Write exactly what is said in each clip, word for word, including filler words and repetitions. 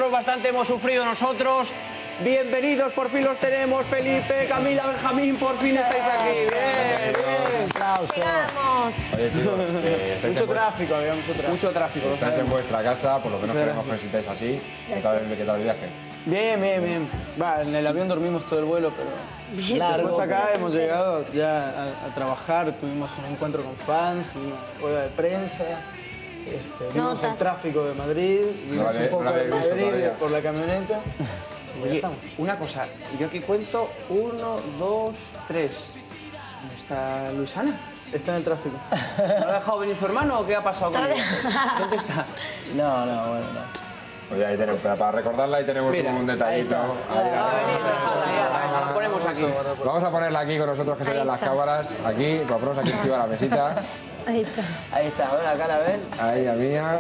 vosotros, bastante hemos sufrido nosotros. Bienvenidos, por fin los tenemos. Felipe, Camila, Benjamín, por fin estáis aquí. Bien, bien. Llegamos. Oye, chicos, que estáis Mucho en tráfico, había mucho tráfico. Mucho tráfico. Estáis en vuestra casa, por lo menos queremos que os sintáis así. ¿Qué tal, ¿Qué tal el viaje? Bien, bien, bien. Va, en el avión dormimos todo el vuelo, pero Largo. después acá hemos llegado ya a, a trabajar, tuvimos un encuentro con fans, una rueda de prensa, este, vimos Notas. el tráfico de Madrid, vimos No la un he- poco no la de habéis visto Madrid todavía. por la camioneta. Y ya Oye, estamos. una cosa, yo aquí cuento uno, dos, tres. ¿Dónde está Luisana? Está en el tráfico. ¿No ha dejado venir su hermano o qué ha pasado con ella? ¿Dónde está? No, no, bueno, no. Oye, ahí tenemos, para para recordarla, ahí tenemos Mira, un detallito. ahí Ahí, está. Ah, ahí, venid, ahí. dejadla, ya, la- la ponemos aquí. Vamos a ponerla aquí con nosotros, que se Ahí vean las está. cámaras. Aquí, la ponemos aquí encima de la mesita. Ahí está. Ahí está, bueno, acá la ven. Ahí, la mía.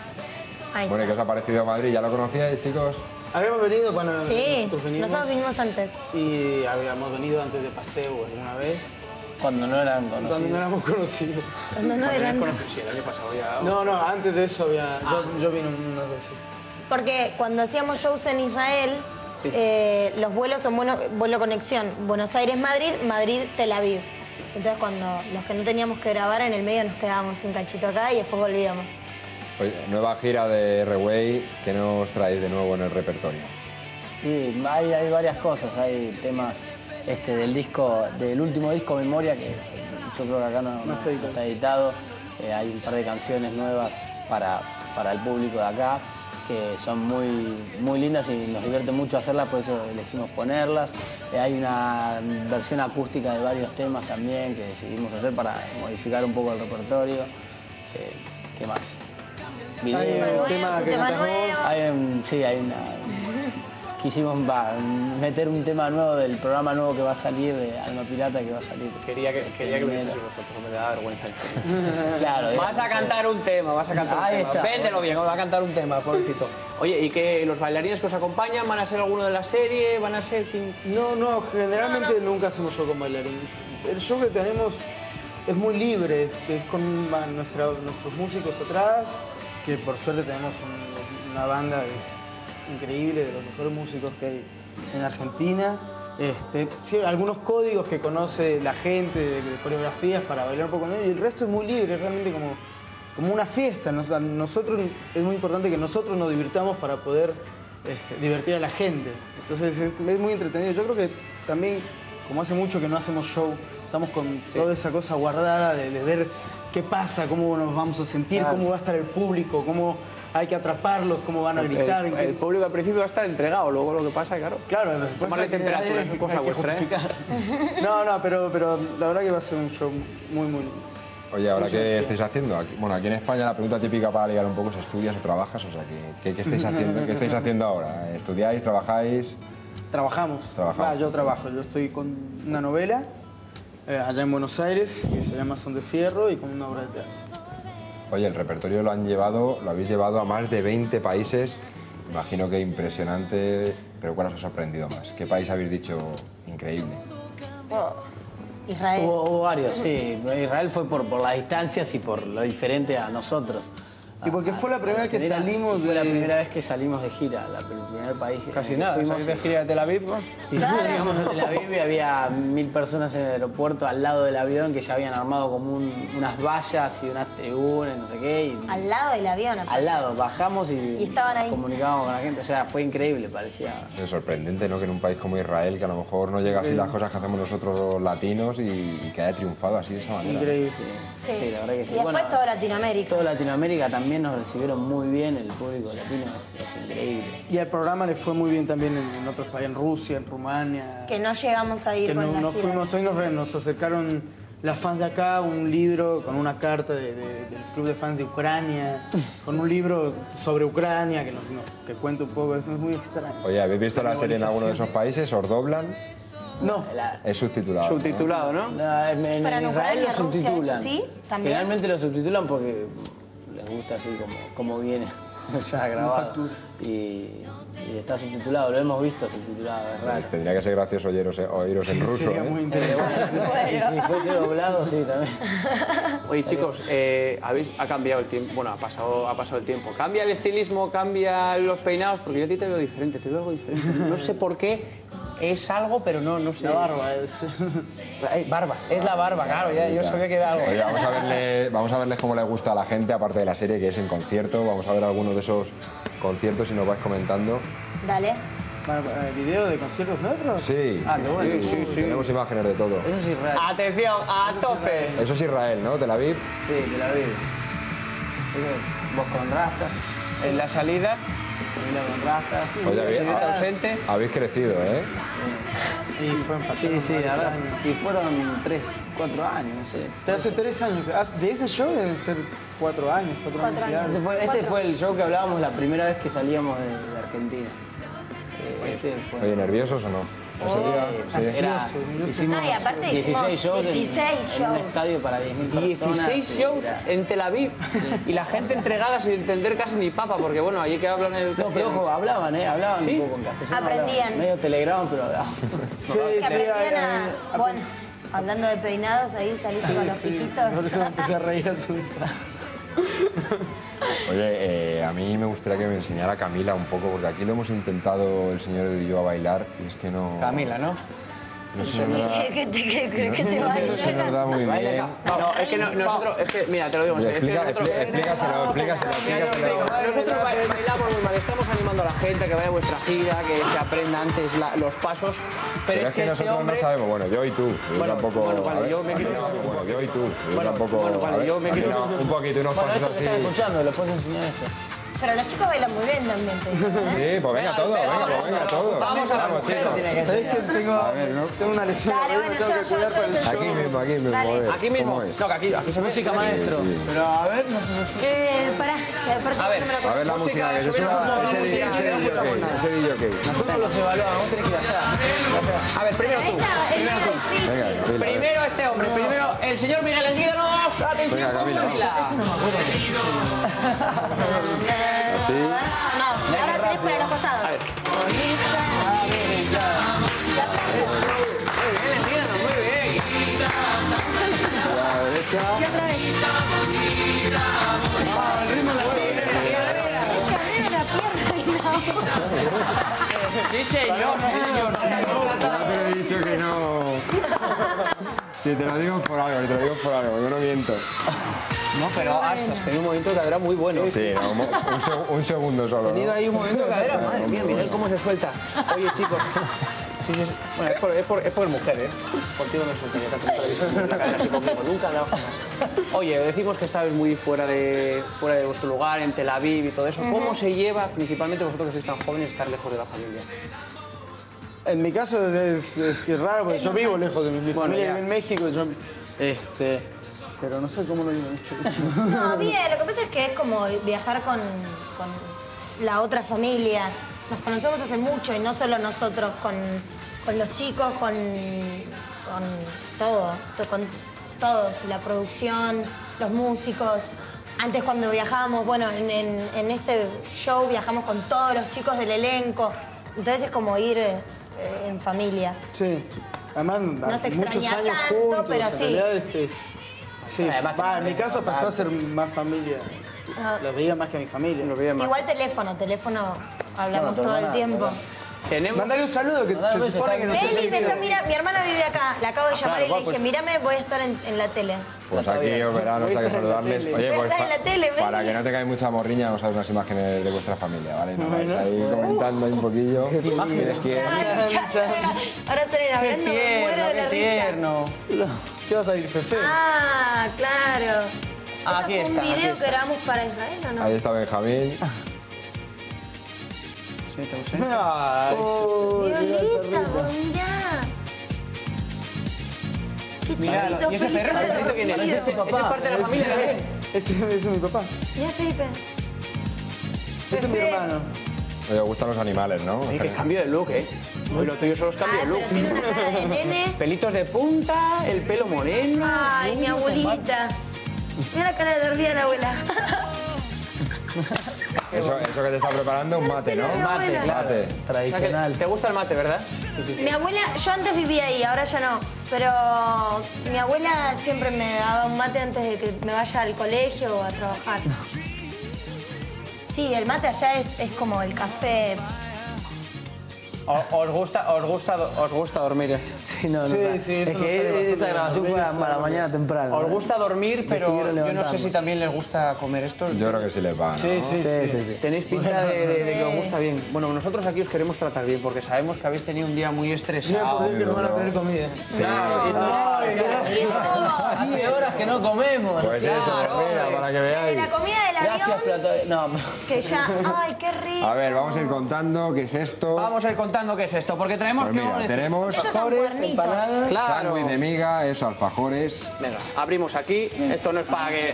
Ahí Bueno, ¿y qué os está. ha parecido Madrid? ¿Ya lo conocíais, chicos? Habíamos venido cuando Sí, nosotros venimos nosotros vinimos antes. y habíamos venido antes de paseo alguna vez, Cuando no eran cuando conocidos. no éramos conocidos. Cuando no eran... Sí, el año pasado ya. No, no, antes de eso había, yo, yo vine unas veces. Porque cuando hacíamos shows en Israel, Sí. eh, los vuelos son bueno, vuelo conexión. Buenos Aires-Madrid, Madrid-Tel Aviv. Entonces cuando los que no teníamos que grabar en el medio nos quedábamos un cachito acá y después volvíamos. Oye, nueva gira de R-Way, ¿qué nos traéis de nuevo en el repertorio? Sí, hay, hay varias cosas, hay temas este, del disco, del último disco Memoria, que yo creo que acá no, no está editado. está editado. Eh, hay un par de canciones nuevas para, para el público de acá, que son muy, muy lindas y nos divierte mucho hacerlas, por eso elegimos ponerlas. Eh, hay una versión acústica de varios temas también que decidimos hacer para modificar un poco el repertorio. Eh, ¿Qué más? Hay Video. un tema tu que tema cantas vos. nuevo. Hay un- sí, hay una... Quisimos va, meter un tema nuevo del programa nuevo que va a salir, de Alma Pirata, que va a salir. Quería que, quería que lo en enero. hicierais vosotros, me da vergüenza. Claro. Vas a cantar un tema, vas a cantar un Ahí tema. está. Véndelo bien, va a cantar un tema, pobrecito. Oye, ¿y qué los bailarines que os acompañan van a ser alguno de la serie? ¿Van a ser quién? No, no, generalmente No, no. nunca hacemos show con bailarines. El show que tenemos es muy libre, este, es con va, nuestra- nuestros músicos atrás, que por suerte tenemos un- una banda que es increíble, de los mejores músicos que hay en Argentina. Este, sí, algunos códigos que conoce la gente de, de coreografías para bailar un poco con ellos, y el resto es muy libre, es realmente como, como una fiesta. Nos- a nosotros es muy importante que nosotros nos divirtamos para poder este, divertir a la gente. Entonces es, es muy entretenido. Yo creo que también, como hace mucho que no hacemos show, estamos con toda esa cosa guardada de, de ver qué pasa, cómo nos vamos a sentir, Claro. cómo va a estar el público, cómo hay que atraparlos, cómo van a gritar. El, en qué- el público al principio va a estar entregado, luego lo que pasa, claro. Claro, después Tomarle hay que- temperatura, hay- es cosa hay que vuestra, ¿eh? justificar. No, no, pero, pero la verdad que va a ser un show muy, muy lindo. Oye, ¿ahora Mucha qué energía. estáis haciendo? Aquí- bueno, aquí en España la pregunta típica para ligar un poco es ¿estudias o trabajas? O sea, ¿qué, qué, qué estáis haciendo? ¿Qué estáis haciendo ahora? ¿Estudiáis, trabajáis? Trabajamos. Trabajamos. Ah, yo trabajo. Yo estoy con una novela eh, allá en Buenos Aires que se llama Son de Fierro y con una obra de teatro. Oye, el repertorio lo han llevado, lo habéis llevado a más de veinte países. Imagino que impresionante, pero ¿cuál os ha sorprendido más? ¿Qué país habéis dicho increíble? Israel. Hubo, hubo varios, sí. Israel fue por, por las distancias y por lo diferente a nosotros. Y porque fue la primera vez que Argentina, salimos Fue la de- primera vez que salimos de gira, la, el primer país. en Casi el que nada, fuimos. salís de gira de Tel Aviv, ¿no? Y llegamos a Tel Aviv y había mil personas en el aeropuerto al lado del avión que ya habían armado como un- unas vallas y unas tribunas, no sé qué. Y, Al lado del avión. aparte. al lado, bajamos y, Y estaban ahí. comunicábamos con la gente. O sea, fue increíble, parecía. Es sorprendente, ¿no? Que en un país como Israel, que a lo mejor no llega así las cosas que hacemos nosotros los latinos y, y que haya triunfado así de esa manera. Increíble. Sí, Sí. sí, la verdad que sí. Y después Bueno, toda Latinoamérica. Toda Latinoamérica también nos recibieron muy bien, el público latino es, es increíble. Y al programa le fue muy bien también en, en otros países, en Rusia, en Rumania. Que no llegamos a ir que con no, la nos gira. fuimos, hoy nos, re- nos acercaron las fans de acá, un libro con una carta de- de- del club de fans de Ucrania, con un libro sobre Ucrania que, nos, nos- que cuenta un poco, es muy extraño. Oye, ¿habéis visto la serie en alguno de esos países? ¿Os doblan? No, La- Es subtitulado. ¿no? Subtitulado, ¿no? la- en, en Pero en Israel Ucrania, lo Rusia, subtitulan. eso sí, también. Generalmente lo subtitulan porque les gusta así como, como viene. ya grabado. Y, y está subtitulado, lo hemos visto subtitulado, es raro. Pues tendría que ser gracioso oíros, oíros en ruso, Sería ¿eh? muy Eh, interesante. bueno, y si fuese doblado, sí, también. Oye, chicos, eh, habéis, ha cambiado el tiempo. Bueno, ha pasado, ha pasado el tiempo. ¿Cambia el estilismo? ¿Cambia los peinados? Porque yo a ti te veo diferente, te veo algo diferente. No sé por qué. Es algo, pero no, no sé. La barba es... Ay, barba, es la barba, claro, ya, yo sabía que era algo. Oye, vamos a verle, vamos a verles cómo les gusta a la gente, aparte de la serie, que es en concierto. Vamos a ver algunos de esos conciertos y nos vais comentando. Dale. Bueno, ¿video de conciertos nuestros? Sí, Ah, qué bueno. sí, sí, sí. Tenemos imágenes de todo. Eso sí, real. Atención, a tope. Eso es Israel, ¿no? Tel Aviv. Sí, te la vi. Vos con rastas, En la salida, Camila con rastas. Sí, Oye, habéis, señorita ausente. habéis crecido, ¿eh? Y fueron sí, pasando sí, varios la verdad. años. Y fueron tres, cuatro años, no sé. Te hace tres años. Haz- De ese show deben ser cuatro años, cuatro, Cuatro años. y años. algo. Este fue, este Cuatro. fue el show que hablábamos la primera vez que salíamos de, de Argentina. Eh, Este fue. Oye, ¿nerviosos o no? Ese día, sí. Era, Ansioso, hicimos No, y aparte hicimos dieciséis shows en- dieciséis en, un shows. estadio para diez mil personas. dieciséis y shows era- en Tel Aviv y la gente entregada sin entender casi ni papa, porque bueno, allí que hablan el No, pero ojo, hablaban, ¿eh? Hablaban ¿Sí? un poco en castellano. Aprendían. hablaban. Medio telegrama, pero hablaban. Sí, Que sí, aprendían hay- a... Bueno, hablando de peinados, ahí saliste con los sí, piquitos. por eso me empecé a reír al subir. Oye, eh, a mí me gustaría que me enseñara Camila un poco, porque aquí lo hemos intentado el señor y yo a bailar y es que no... Camila, ¿no? No se nos da, ¿Qué te, qué, qué, no- qué te no se nos da muy Baila bien. acá. No, es que no- nosotros, es que, mira, te lo digo en serio, es que Explica, nosotros- expli- explícaselo, explícaselo, Mira, yo os digo, explícaselo. nosotros ba- bailamos muy mal, estamos animando a la gente a que vaya a vuestra gira, que se aprenda antes la- los pasos, pero, Pero es es que que este nosotros hombre... no sabemos, bueno, yo y tú, yo Bueno, tampoco... bueno, vale, a ver, yo me quito- bueno, yo y tú, yo Bueno, tampoco... bueno, vale, a ver, yo me quito- Camila, un poquito, unos Bueno, pasos esto que están así... escuchando, ¿les puedo enseñar esto? Pero los chicos bailan muy bien también, te digo, ¿eh? Sí, pues venga todo, venga, pues venga todo. Vamos a la Vamos, mujer, chicos. tiene que ¿Sabés que tengo, A ver, ¿no? tengo una lesión? Dale, ahí, bueno, me tengo yo- que yo- cuidar yo para el les show. Aquí mismo, aquí mismo, Dale. a ver, Aquí mismo, ¿cómo es? no, que aquí, aquí se Música maestro. Sí, sí. Pero a ver, no sé, no sé. Eh, pará, que aparte A ver, no me lo A ver la música, que se suba ese di- ese D J, ese D J. Nosotros los evaluamos, vos tenés que ir allá. A ver, primero tú. Esta es Primero medio tú. difícil. Venga, Camila, a ver. Primero este hombre, primero el señor Miguel Enguídanos. Atención, Venga, Camila, con Camila. Así. No, ahora tenés para los costados. A ver. Ya está. Miguel Enguídanos, muy bien. A la derecha. Y otra vez. Es que arriba la pierna y la Sí, señor, sí, señor. Ya te he dicho que no. Si te lo digo por algo, si te lo digo por algo, yo no miento. No, pero has tenido un movimiento de cadera muy bueno. Sí, no, un, un seg- un segundo solo. tenido ¿no? ahí un movimiento de cadera. Madre mía, Miguel, cómo se suelta. Oye, chicos. Sí, sí, sí. Bueno, es por, es, por, es por mujer, ¿eh? Por ti no me sueltaría tanto en televisión, la cadera así conmigo. Nunca, nada jamás. Oye, decimos que estabais muy fuera de, fuera de vuestro lugar, en Tel Aviv y todo eso. ¿Cómo se lleva, principalmente vosotros que sois tan jóvenes, estar lejos de la familia? En mi caso es, es que es raro, porque yo vivo lejos de mi mi Bueno, familia, ya. vive en México, yo, este, pero no sé cómo lo viven ustedes. No, bien, lo que pasa es que es como viajar con, con la otra familia. Nos conocemos hace mucho y no solo nosotros, con, con los chicos, con, con todo, to- con todos, la producción, los músicos. Antes cuando viajábamos, bueno, en, en- en este show viajamos con todos los chicos del elenco. Entonces es como ir eh, en familia. Sí, además se muchos extraña años tanto, juntos, pero en sí. realidad es que es- sí, Además, va, en mi caso pasó a ser más familia, Ah. los veía más que a mi familia. Lo veía más. Igual teléfono, teléfono hablamos No, tu todo el hermana, tiempo. Tenemos... Mandale un saludo que Mandale un se beso, supone está que no bien. está Meli, me está, mira, mi hermana vive acá, la acabo de llamar claro, y le guapo. dije, mírame, voy a estar en, en la tele. Pues aquí os verán, os hay que saludarles. Oye, Voy a pues estar en la tele, ven. para que no tengáis mucha morriña, vamos a ver unas imágenes de vuestra familia, ¿vale? Nos vais ahí comentando ahí un poquillo. ¿Quiénes quieren? Chan, chan. Ahora salen hablando, me muero de la qué risa. tierno. ¿Qué vas a ir, Fefe? Ah, claro. Ah, ¿Eso aquí fue está, un aquí video está. que grabamos para Israel o no? Ahí está Benjamín. Sí, te ausente. Ay, Violeta, vos mirá. Qué Mirá, chiquito, ¿y ese Felipe, perro? ¿Esto quién es? dormido. ¿Ese, ese es parte de la familia también? ese, ese es mi papá, Mirá, Felipe. ese es mi hermano. Oye, os gustan los animales, ¿no? Oye, qué cambio de look, ¿eh? Hoy lo tuyo son los cambios Ah, de pero look. tiene una cara de nene. Pelitos de punta, el pelo moreno. Ay, mi abuelita. Mira la cara de dormida de la abuela. Eso, eso que te está preparando, un mate, ¿no? Un mate, Un claro. mate. O sea que Tradicional. ¿Te gusta el mate, verdad? Mi abuela, yo antes vivía ahí, ahora ya no, pero mi abuela siempre me daba un mate antes de que me vaya al colegio o a trabajar. Sí, el mate allá es, es como el café. O- ¿Os gusta, os gusta, os gusta dormir? eh? Sí, no, no, Sí, está. sí, es eso lo que sabe bastante esa grabación bien. fue a, a la mañana temprano. Os ¿no? gusta dormir, Me pero siguieron yo no sé levantando. si también les gusta comer esto. Yo creo que sí les va, ¿no? Sí, sí, Sí, sí. sí, sí. Tenéis pinta de, de- de que os gusta bien. Bueno, nosotros aquí os queremos tratar bien porque sabemos que habéis tenido un día muy estresado. Que nos van a traer comida. Claro, y entonces- Hace horas que no comemos. Pues eso, mira, para que Desde veáis. la comida del Gracias, avión, pero todavía- no. que ya, ay, qué rico. A ver, vamos a ir contando qué es esto. Vamos a ir contando qué es esto, porque traemos Pues que mira, vamos a decir- tenemos Esos son Alfajores, cuernitos. empanadas. Claro. sándwich de miga, eso, alfajores. Venga, abrimos aquí. Esto no es para que...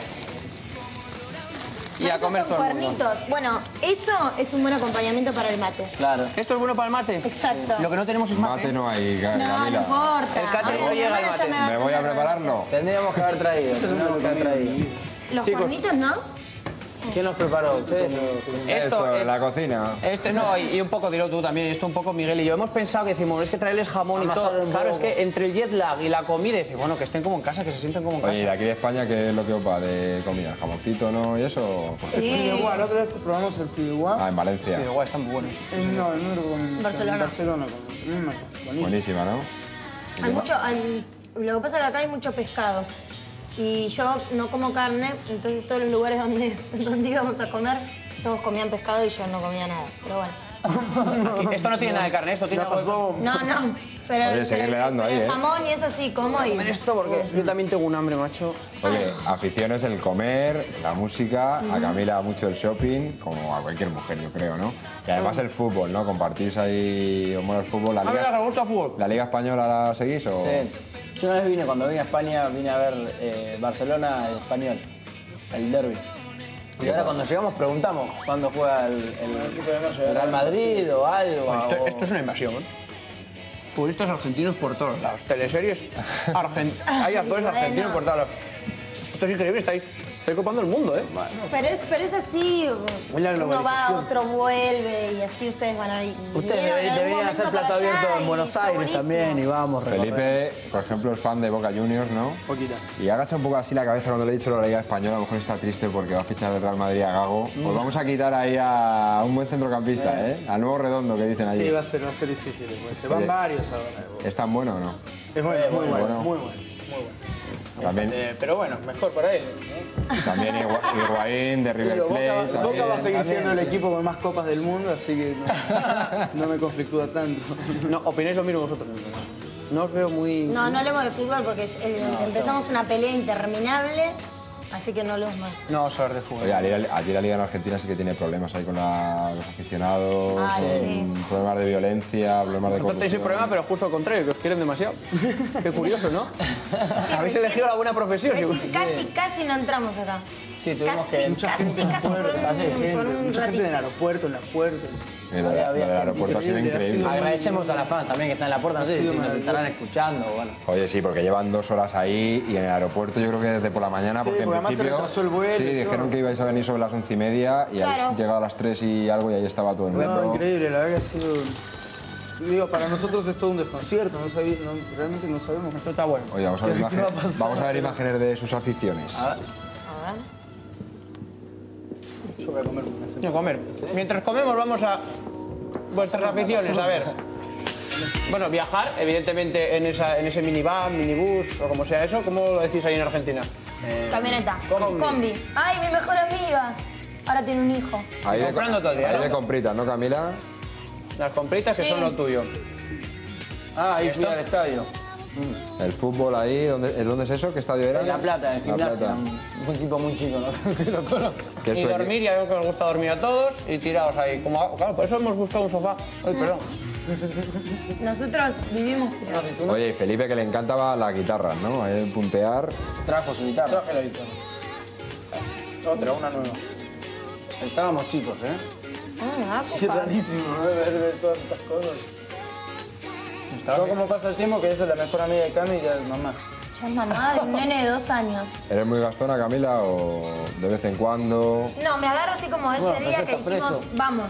Y a Esos comer son todo el mundo. cuernitos. Bueno, eso es un buen acompañamiento para el mate. Claro. ¿Esto es bueno para el mate? Exacto. Lo que no tenemos es mate. Mate no hay, Ca- No, no Camila. importa. El cate Ahora no mi llega al hermana ya mate. me va a ¿Me voy a tener prepararlo? Tendríamos que haber traído. Tendríamos que haber traído. Los Chicos. cuernitos, ¿no? ¿Quién los preparó? ¿Ustedes? Esto, eh, en la cocina. Este no, y, y un poco dilo tú también, y esto un poco Miguel y yo. Hemos pensado que decimos, es que traerles jamón y Amasar todo. un Claro, es poco. que entre el jet lag y la comida, decimos, bueno, que estén como en casa, que se sienten como en Oye, ¿y de casa. aquí de España qué es lo que os va de comida? ¿Jamoncito, no? ¿Y eso? Pues Sí. Fideuá, la otra vez probamos el fideuá. Ah, en Valencia. Sí, guay, están muy buenos. Eh, no, en otro con Barcelona. en Barcelona. Con, mm, buenísimo. Buenísima, ¿no? ¿Y Hay qué mucho, hay- lo que pasa es que acá hay mucho pescado. Y yo no como carne, entonces todos los lugares donde, donde íbamos a comer, todos comían pescado y yo no comía nada. Pero bueno. Aquí- esto no tiene nada de carne, esto tiene Ya algo de... pasó. No, no. Pero, Oye, seguirle pero- dando pero ahí, el ¿eh? jamón y eso sí como y... Comer esto porque yo también tengo un hambre, macho. Oye, aficiones el comer, la música, a Camila mucho el shopping, como a cualquier mujer, yo creo, ¿no? Y además el fútbol, ¿no? Compartís ahí, os mola el fútbol. ¿La A ver, ¿te Liga, gusta el fútbol? ¿La Liga Española la seguís o...? Sí. Yo una vez vine, cuando vine a España, vine a ver eh, Barcelona Español, el derbi. Y ahora cuando llegamos preguntamos cuándo juega el, el- el Real Madrid o algo. Esto, o- esto es una invasión, ¿eh? Futbolistas argentinos por todos lados, teleseries argentinas. Hay actores bueno. argentinos por todos lados. Esto es increíble, estáis, estáis copando el mundo, ¿eh? Pero es, pero es así, Es la uno va, globalización. otro vuelve y así ustedes van a ir. Ustedes vinieron deberían, en algún deberían momento hacer plato para allá abierto en y Buenos está Aires buenísimo. también y vamos. recorrer. Felipe, por ejemplo, es fan de Boca Juniors, ¿no? Poquita. Y agacha un poco así la cabeza cuando le he dicho lo de la Liga Española, a lo mejor está triste porque va a fichar el Real Madrid a Gago. Pues vamos a quitar ahí a un buen centrocampista, ¿eh? Al nuevo redondo que dicen allí. Sí, va a ser, va a ser difícil. Pues se van Oye. varios ahora. ¿Es tan bueno o no? Es bueno, muy bueno, bueno. muy bueno. Muy bueno. También, Eh, pero bueno, mejor para él. también Higua- Higuaín de River Pero Plate. Boca, Boca va a también. seguir siendo el equipo con más copas del mundo, así que no, no me conflictúa tanto. No, opináis lo mismo vosotros. No os veo muy... No, no hablemos de fútbol porque eh, empezamos una pelea interminable, así que no hablemos más. No vamos a hablar de fútbol. Oye, allí, allí la Liga en Argentina sí que tiene problemas ahí con la- los aficionados, Ay, con problemas de violencia, problemas de Vosotros tenéis el corrupción. problema, pero justo al contrario, que os quieren demasiado. Qué curioso, ¿no? Habéis elegido la buena profesión. Es sí. decir, casi, casi no entramos acá. Sí, tuvimos Casi, que- Mucha casi, gente en las casi por puertas, un, gente, por un mucha gente en el ratito. aeropuerto, en las puertas. Eh, Lo, de- lo del aeropuerto ha sido Increíble, ha increíble. sido- Agradecemos a las fans también que están en la puerta, no sé Ha si sido nos maravilloso. estarán escuchando. Bueno. Oye, sí, porque llevan dos horas ahí y en el aeropuerto yo creo que desde por la mañana, Sí, porque en porque además se principio... retrasó el vuelo sí, y todo. dijeron que ibais a venir sobre las once y media y Claro. habéis llegado a las tres y algo y ahí estaba todo el mundo. No, increíble, la verdad que ha sido... Digo, para nosotros es todo un desconcierto, no sabí- no- realmente no sabemos. Esto está bueno. Oye, vamos a ver, ¿Qué va a imágenes, pasar? vamos a ver imágenes de sus aficiones. A ver. A ver. Yo voy a comer una No, comer. Mientras comemos vamos a vuestras aficiones, a ver. Bueno, viajar, evidentemente, en, esa, en ese minivan, minibús o como sea eso. ¿Cómo lo decís ahí en Argentina? Camioneta. combi. Combi. Ay, mi mejor amiga. Ahora tiene un hijo. Ahí de, comprando todo el día, ahí ¿no? de compritas, ¿no, Camila? Las compritas que Sí. son lo tuyo. Ah, ahí fui al estadio. El fútbol ahí, ¿dónde, ¿es dónde es eso? ¿Qué estadio era? En La Plata, en La gimnasia. Plata. Un, un equipo muy chico, ¿no? Que lo conozco. ¿Qué es Y tu equi- dormir, ya veo que os gusta dormir a todos y tirados ahí. Como, claro, por eso hemos buscado un sofá. Ay, perdón. Nosotros vivimos tirados. Oye, y Felipe que le encantaba la guitarra, ¿no? Eh, puntear. Trajo su guitarra. Traje la guitarra. Otra, una nueva. Estábamos chicos, ¿eh? Ah, Sí, es rarísimo, ¿no? Ver, ver todas estas cosas. Yo como pasa el tiempo que esa es la mejor amiga de Cami y la de mamá. Soy mamá de un nene de dos años. ¿Eres muy gastona, Camila, o de vez en cuando? No, me agarro así como ese Bueno, día está que dijimos, preso. vamos.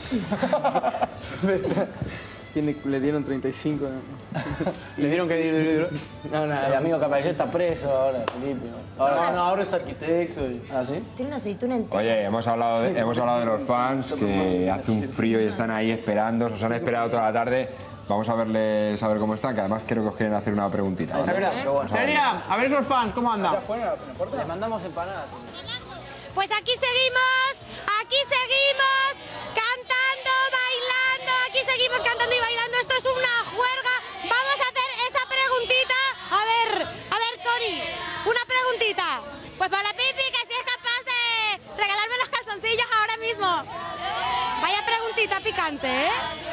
Tiene, le dieron treinta y cinco. ¿no? Le dieron que dir. No, El nada. amigo que apareció está preso ahora, Felipe. Ahora, no, ahora es arquitecto. Y... ¿Ah, sí? Tiene una aceituna entera. Oye, hemos hablado, de, hemos hablado de los fans que hace un frío y están ahí esperando, os han esperado toda la tarde. Vamos a verles, a ver cómo están, que además creo que os quieren hacer una preguntita. ¿vale? Es verdad. Qué bueno. Sería, a ver esos fans, ¿cómo andan? Le mandamos empanadas. Pues aquí seguimos, aquí seguimos, cantando, bailando, aquí seguimos cantando y bailando. Esto es una juerga. Vamos a hacer esa preguntita. A ver, a ver, Cori, una preguntita. Pues para Pipi, que si es capaz de regalarme los calzoncillos ahora mismo. Vaya preguntita picante, ¿eh?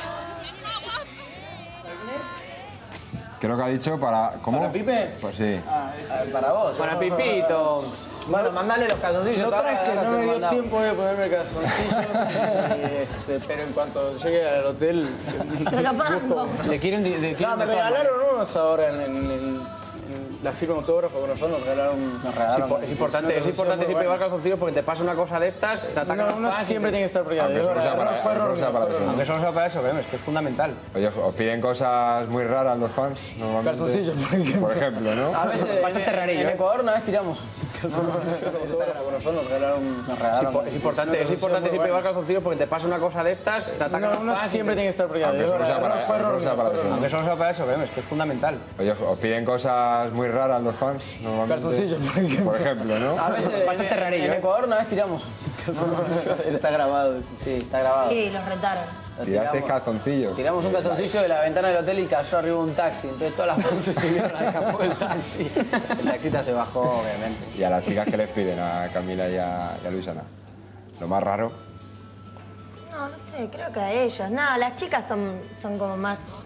¿Qué es lo que ha dicho? ¿Para cómo? ¿Para Pipe? Pues sí. Ah, para vos. Para Pipito. Bueno, mandale los calzoncillos. No ahora, traes que ahora no se me dio mandamos. tiempo de ponerme calzoncillos, y, este, pero en cuanto llegue al hotel... Te lo mando. Le quieren. De, de- No, quieren me de todo. regalaron unos ahora en, en- en- en la firma autógrafo, con nosotros nos regalaron... Nos Es regalaron. impo- es importante, Una es importante relación muy siempre llevar buena. calzoncillos porque te pasa una cosa de estas, te atacan No, los uno fans y siempre te- tiene que estar pregado. Aunque solo sea para- fue aunque solo sea error, para fue eso, error. Aunque solo sea para eso, pero es que es fundamental. Oye, ¿os piden cosas muy raras los fans normalmente? Calzoncillos, por ejemplo. Por ejemplo, ¿no? A veces Bastante en, rarillo, en ¿eh? Ecuador una vez tiramos. Calzoncillos de autógrafo, con nosotros nos regalaron... Nos Es regalaron. impo- es importante, es importante siempre llevar calzoncillos porque te pasa una cosa de estas, te atacan No, los uno fans y siempre te- tiene que estar pregado. Aunque solo sea para- Fue aunque error, solo sea para fue eso, error. Aunque solo sea para eso, pero es que es fundamental. Oye, ¿os piden cosas muy raras los fans normalmente? Calzoncillos, por ejemplo. Por ejemplo, ¿no? A veces Bastante en, rarillo, en ¿eh? Ecuador una vez tiramos. Está grabado. Sí, está grabado. Sí, los retaron. Lo ¿Tirasteis tiramos. calzoncillos? Tiramos un calzoncillo de la ventana del hotel y cayó arriba un taxi. Entonces todas las fans se subieron al capó del taxi. El taxista se bajó, obviamente. ¿Y a las chicas qué les piden? A Camila y a, y a Luisana. Lo más raro. No, no sé, creo que a ellos. No, las chicas son, son como más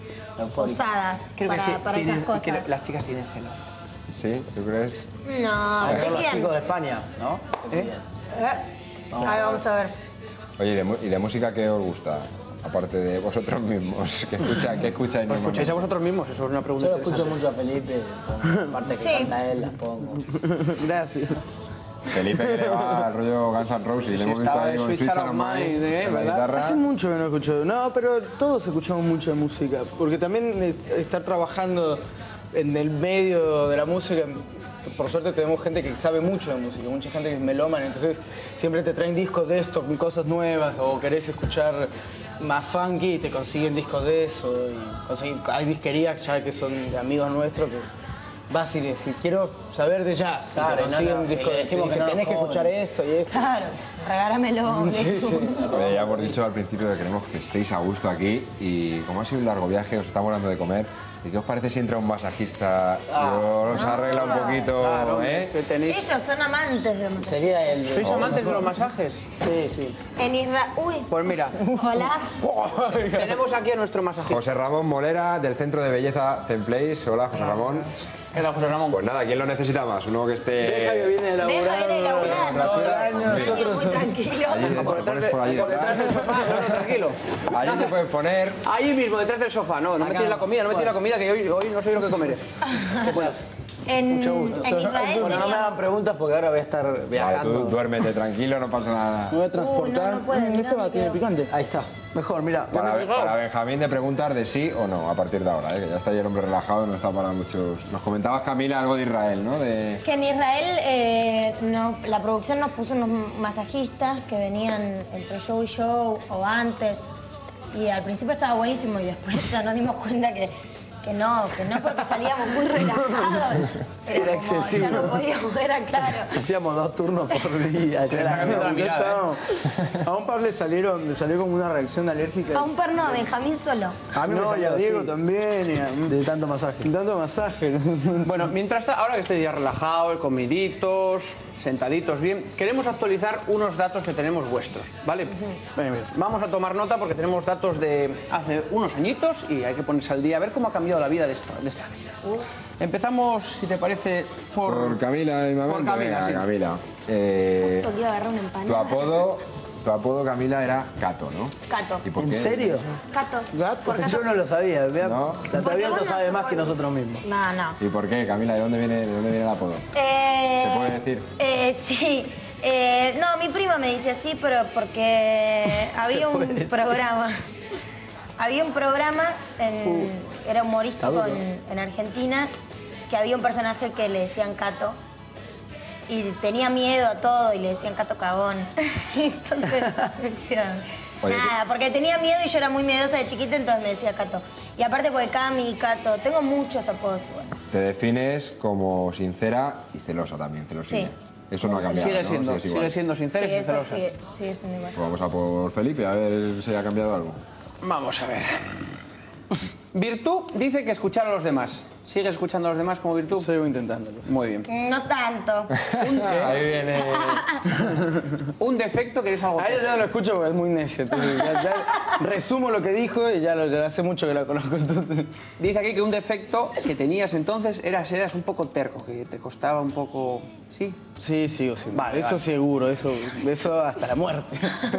osadas Creo que para, te- para tienen- esas que cosas. las chicas tienen celos. ¿Sí? ¿Tú crees? No, Mejor ¿de los quién? chicos de España, ¿no? ¿Eh? Eh, A ver, vamos a ver. Oye, ¿y de, mu- y de música qué os gusta? Aparte de vosotros mismos. ¿Qué, escucha, qué escucháis ¿Os escucháis a normalmente? vosotros mismos? Eso es una pregunta Yo lo escucho interesante. mucho a Felipe, pongo la parte que Sí. canta él, las pongo. Gracias. Felipe que le va al rollo Guns N' Roses. Le Sí, hemos visto estaba ahí en con Sweet Sweet Child Child of of Mine, Mine, ¿eh? con la ¿Verdad? guitarra. Hace mucho que no escucho. No, pero todos escuchamos mucho de música. Porque también es- estar trabajando en el medio de la música, por suerte tenemos gente que sabe mucho de música, mucha gente que es melómana, entonces siempre te traen discos de esto, con cosas nuevas, o querés escuchar más funky y te consiguen discos de eso. Y consiguen- hay disquerías ya que son de amigos nuestros que vas y decís, quiero saber de jazz. y te Claro, y no, consiguen no, y discos le de- decimos y dicen, que no tenés que nos escuchar cobren". esto y esto. Claro, regálamelo. Sí, sí. Oye, ya hemos dicho al principio que queremos que estéis a gusto aquí y como ha sido un largo viaje, os estamos dando de comer. ¿Y qué os parece si entra un masajista y os arregla un poquito, Claro, eh? que tenéis... Ellos son amantes de los masajes. Sería el... ¿Sois amantes de los masajes? Sí, sí. En Israel. Uy, Pues mira, hola. tenemos aquí a nuestro masajista. José Ramón Molera, del Centro de Belleza Zen Place. Hola, José Ramón. ¿Qué tal, José Ramón? Pues nada, ¿quién lo necesita más? Uno que esté... Deja que viene a Deja laburar. ir a laburar. todo el año, Sí, nosotros... muy tranquilo. Allí te Por te detrás, pones de- por allí por detrás del detrás. sofá, no, no, tranquilo. Allí te puedes poner... Ahí mismo, detrás del sofá. No, no me tires la comida, no me tires la comida, que hoy, hoy no sé lo que comeré. En, en Israel Bueno, no me hagan teníamos... preguntas porque ahora voy a estar Vale, viajando. tú duérmete tranquilo, no pasa nada. Me voy a transportar. no, no puede, Mm, mirá, esto va, tiene mirá. picante. Ahí está. Mejor, mira. Para, fijado? para Benjamín de preguntar de sí o no a partir de ahora, ¿eh? Que ya está ahí el hombre relajado, no está para muchos... Nos comentabas, Camila, algo de Israel, ¿no? De... Que en Israel eh, no- la producción nos puso unos masajistas que venían entre show y show o antes. Y al principio estaba buenísimo y después ya nos dimos cuenta que, que no, que no porque salíamos muy relajados. Era, Era como, excesivo. ya no podíamos, era claro. Hacíamos dos turnos por día. Se le está cambiando la mirada, ¿eh? A un par le salieron, le salió como una reacción alérgica. A un par no, a Benjamín solo. A mí no, y a Diego así. también. Y a... De tanto masaje. Tanto masaje. Bueno, mientras ta- ahora que estéis ya relajados, comiditos, sentaditos bien, queremos actualizar unos datos que tenemos vuestros, ¿vale? Ven, mira. Vamos a tomar nota porque tenemos datos de hace unos añitos y hay que ponerse al día a ver cómo ha cambiado la vida de esta, de esta gente. Empezamos, si te parece, por... Por Camila, mi mamá. Por Camila, Venga, sí. Camila. Eh, Justo que iba a agarrar una tu empanada. apodo tu apodo, Camila, era Cato, ¿no? Cato. ¿Y por ¿En qué? serio? Cato. Gato, Por Cato. yo no lo sabía. Vea, No. La Porque Tabiata vos no sabe se más que puede- nosotros mismos. No, no. ¿Y por qué, Camila? ¿De dónde viene, de dónde viene el apodo? Eh, ¿Se puede decir? Eh, sí. Eh, no, mi prima me dice así, pero porque había puede un decir. programa. Había un programa, en, era humorístico Está duro. en, en Argentina, que había un personaje que le decían Cato. Y tenía miedo a todo y le decían Cato cagón. Entonces me decían, Oye, nada, porque tenía miedo y yo era muy miedosa de chiquita, entonces me decía Cato. Y aparte porque Cami, Cato, tengo muchos apodos. Bueno, Te defines como sincera y celosa también, celosilla. Sí. Eso no ha cambiado, Sigue ¿no? siendo, Sigues igual. sigue siendo sincera sí, y eso celosa. sigue, sigue siendo igual. Pues vamos a por Felipe, a ver si ha cambiado algo. Vamos a ver. Virtud dice que escuchar a los demás. ¿Sigues escuchando a los demás como virtud? Sigo intentándolo. Muy bien. No tanto. Ahí viene... Un defecto que eres algo... A ella ya lo escucho porque es muy necio. entonces ya, ya resumo lo que dijo y ya, lo, ya hace mucho que la conozco. Entonces. Dice aquí que un defecto que tenías entonces eras, eras un poco terco, que te costaba un poco... ¿Sí? Sí, sigo siendo. Vale, eso vale. seguro, eso, eso hasta la muerte.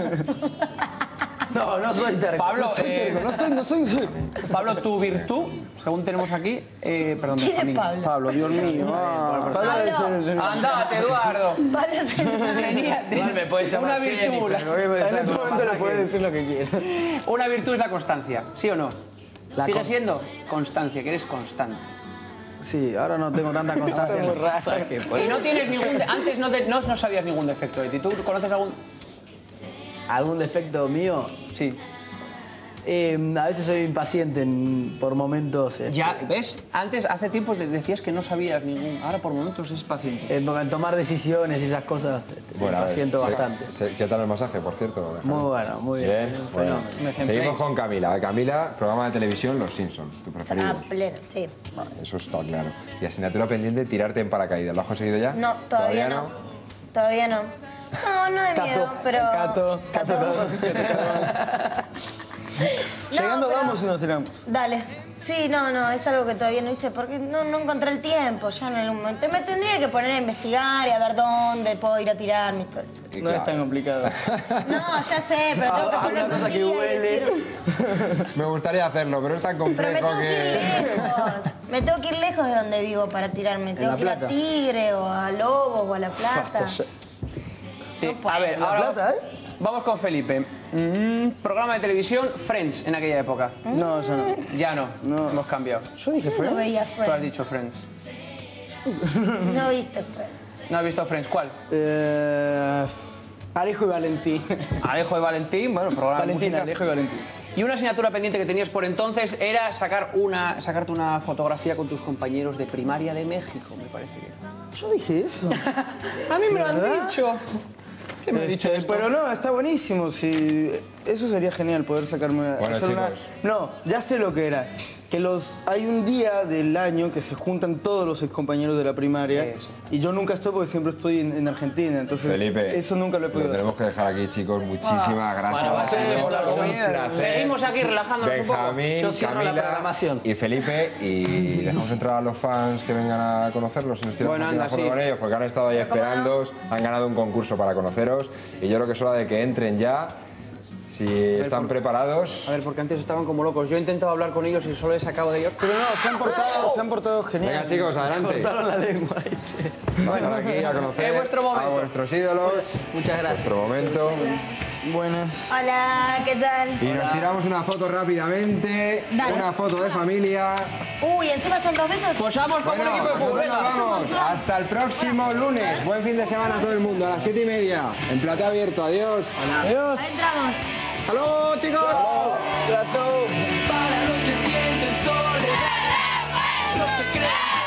No, no soy terco. Pablo, no soy, eh, terco, no soy, no soy, soy. Pablo, tu virtud, según tenemos aquí... Eh, perdón, ¿Quién es Benjamín. Pablo? Pablo, Dios mío. Ah, Pablo. Pablo es el- Andate, Eduardo. Pablo se Tenía, Igual me puedes una llamar virtud. Jennifer, ¿no? En este momento le puedes decir lo que quieras. Una virtud es la constancia, ¿sí o no? La ¿Sigue con- siendo? Constancia, que eres constante. Sí, ahora no tengo tanta constancia. muy raro. Y no tienes ningún... Antes no, te- no, no sabías ningún defecto de ti. ¿Tú conoces algún...? ¿Algún defecto mío? Sí. Eh, a veces soy impaciente en- por momentos. eh, Ya, ¿ves? Antes, hace tiempo te decías que no sabías ningún... Ahora por momentos es paciente. En, en tomar decisiones y esas cosas este, Bueno, a ver, impaciento se- bastante. se- ¿qué tal el masaje, por cierto? Muy bueno, muy bien. Bien, Un bueno. fenómeno. Me Seguimos centréis. con Camila. Camila, programa de televisión Los Simpsons, tu preferido. Ah, pleno, sí. Vale, eso está claro. Y asignatura pendiente, tirarte en paracaídas. ¿Lo has conseguido ya? No, todavía, no. Todavía no. No, no de Cato, miedo, pero... Cato, Cato, No, Llegando pero- vamos y nos tiramos. Dale. Sí, no, no, es algo que todavía no hice porque no, no encontré el tiempo ya en algún momento. Me tendría que poner a investigar y a ver dónde puedo ir a tirarme y todo eso. Y No es claro. tan complicado. No, ya sé, pero tengo que Ah, ponerme una cosa un que día y huele. decir... Me gustaría hacerlo, pero es tan Pero me complejo tengo que ir que... lejos. Me tengo que ir lejos de donde vivo para tirarme. Tengo La que ir a Plata? Tigre o a Lobos o a La Plata. Te- a ver, La ahora Plata, ¿eh? vamos con Felipe. Mm, programa de televisión Friends en aquella época. No, yo no. Ya no, No. hemos cambiado. Yo dije No Friends. veía Tú has Friends. dicho Friends. No viste Friends. ¿No has visto Friends? ¿Cuál? Eh, Alejo y Valentín. Alejo y Valentín, bueno, programa de Valentín, música. Alejo y Valentín. Y una asignatura pendiente que tenías por entonces era sacar una, sacarte una fotografía con tus compañeros de primaria de México, me parece que. Yo dije eso. A mí me lo han ¿Verdad? dicho. ¿Quién me ha dicho Este, esto? Pero no, está buenísimo. Sí, eso sería genial poder sacarme. Bueno, hacer una- chicos. No, ya sé lo que era. Que los hay un día del año que se juntan todos los excompañeros de la primaria Eso. y yo nunca estoy porque siempre estoy en, en Argentina, entonces Felipe, eso nunca lo he podido hacer. tenemos que dejar aquí, chicos. Muchísimas gracias. Bueno, va a ser Ha sido por la un comida. placer. Seguimos aquí relajándonos un poco. Benjamín, Yo cierro la Camila programación. y Felipe, y dejamos entrar a los fans que vengan a conocerlos y nos tiramos Bueno, aquí una anda, foto sí. con ellos, porque han estado ahí esperando, han ganado un concurso para conoceros y yo creo que es hora de que entren ya, si están preparados. A ver, porque antes estaban como locos. Yo he intentado hablar con ellos y solo he sacado de ellos. Pero no, se han portado, se han portado genial. Venga, chicos, adelante. Cortaron la lengua. Bueno, aquí a conocer Es vuestro momento. a vuestros ídolos. Muchas gracias. Vuestro momento. Buenas. Hola, ¿qué tal? Y nos tiramos una foto rápidamente, Dale. una foto de familia. Uy, encima son dos besos. Posamos como un equipo de fútbol. nosotros nos Venga. vamos. Hasta el próximo lunes. Buen fin de semana a todo el mundo. A las siete y media. En plato abierto. Adiós. Adiós. Ahí entramos. Hasta luego, chicos. Plato. Para los que sienten soledad, los que creen